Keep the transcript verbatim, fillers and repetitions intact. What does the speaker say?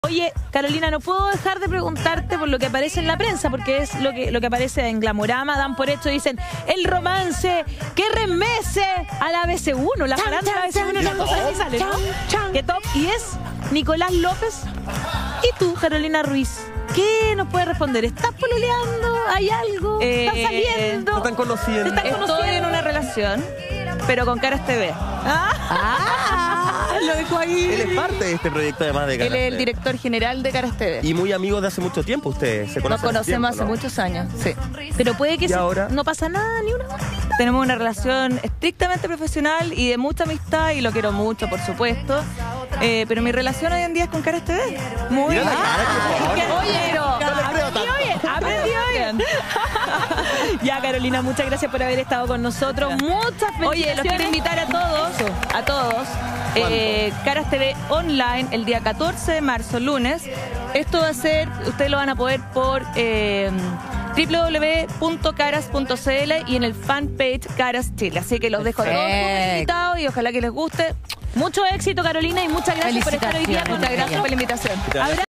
Oye, Carolina, no puedo dejar de preguntarte por lo que aparece en la prensa, porque es lo que, lo que aparece en Glamorama, dan por hecho, dicen, el romance que remece a la A B C uno, la farándula A B C uno, una cosa así sale, ¿no? Que top, y es Nicolás López y tú, Carolina Ruiz. ¿Qué nos puede responder? ¿Estás pololeando? ¿Hay algo? Eh, ¿Estás saliendo? ¿Se están conociendo? ¿Se están conociendo? Estoy en una relación, pero con Caras T V. Ah, ah, lo dejó ahí. Él es parte de este proyecto además de Él Caras es el T V. director general de Caras T V. Y muy amigo de hace mucho tiempo ustedes. Se Nos conocen conocemos tiempo, hace ¿no? muchos años, sí. Pero puede que ¿Y se- ahora? no pasa nada, ni una. Tenemos una relación estrictamente profesional y de mucha amistad, y lo quiero mucho, por supuesto. Eh, pero mi relación hoy en día es con Caras T V. Muy Mira la bien. cara que pone. Que- Oye, pero... No le creo tanto. Aprendí bien. Ya, Carolina, muchas gracias por haber estado con nosotros. Muchas felicitaciones. Oye, los quiero invitar a todos, a todos, eh, Caras T V Online el día catorce de marzo, lunes. Esto va a ser, ustedes lo van a poder por eh, doble u doble u doble u punto caras punto c l y en el fanpage Caras Chile. Así que los dejo a todos Perfecto. invitados y ojalá que les guste. Mucho éxito, Carolina, y muchas gracias por estar hoy día con Muchas gracias por la invitación. Abrazo.